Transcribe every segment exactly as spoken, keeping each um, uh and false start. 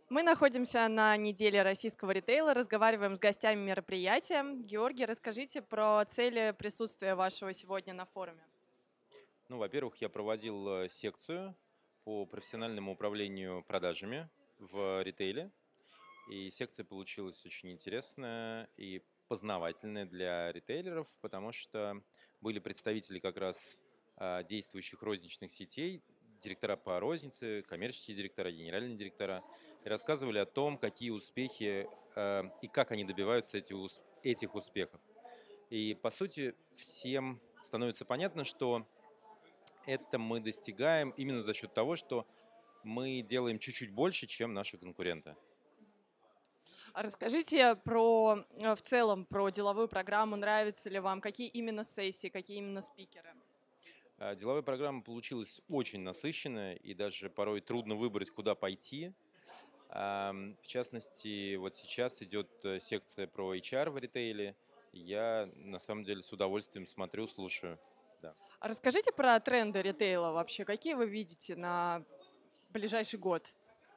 Мы находимся на неделе российского ритейла, разговариваем с гостями мероприятия. Георгий, расскажите про цели присутствия вашего сегодня на форуме. Ну, во-первых, я проводил э, секцию по профессиональному управлению продажами в ритейле. И секция получилась очень интересная и познавательная для ритейлеров, потому что были представители как раз а, действующих розничных сетей, директора по рознице, коммерческие директора, генеральные директора, и рассказывали о том, какие успехи э, и как они добиваются эти ус- этих успехов. И, по сути, всем становится понятно, что это мы достигаем именно за счет того, что мы делаем чуть-чуть больше, чем наши конкуренты. А расскажите про, э, в целом про деловую программу, нравится ли вам, какие именно сессии, какие именно спикеры. А, Деловая программа получилась очень насыщенная, и даже порой трудно выбрать, куда пойти. Ам, В частности, вот сейчас идет э, секция про эйч ар в ритейле. Я на самом деле с удовольствием смотрю, слушаю. Да. А расскажите про тренды ритейла вообще, какие вы видите на ближайший год?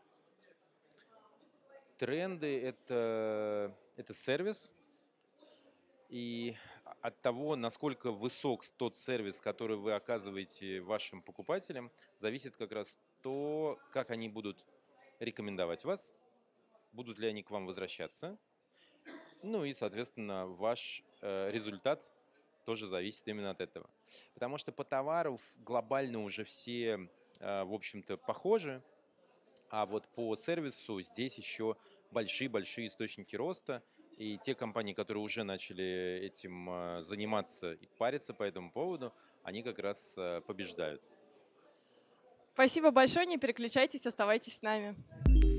Тренды это, это сервис, и от того, насколько высок тот сервис, который вы оказываете вашим покупателям, зависит как раз то, как они будут рекомендовать вас, будут ли они к вам возвращаться. Ну и, соответственно, ваш э, результат тоже зависит именно от этого. Потому что по товару в- глобально уже все, э, в общем-то, похожи, а вот по сервису здесь еще большие-большие источники роста. И те компании, которые уже начали этим э, заниматься и париться по этому поводу, они как раз э, побеждают. Спасибо большое, не переключайтесь, оставайтесь с нами.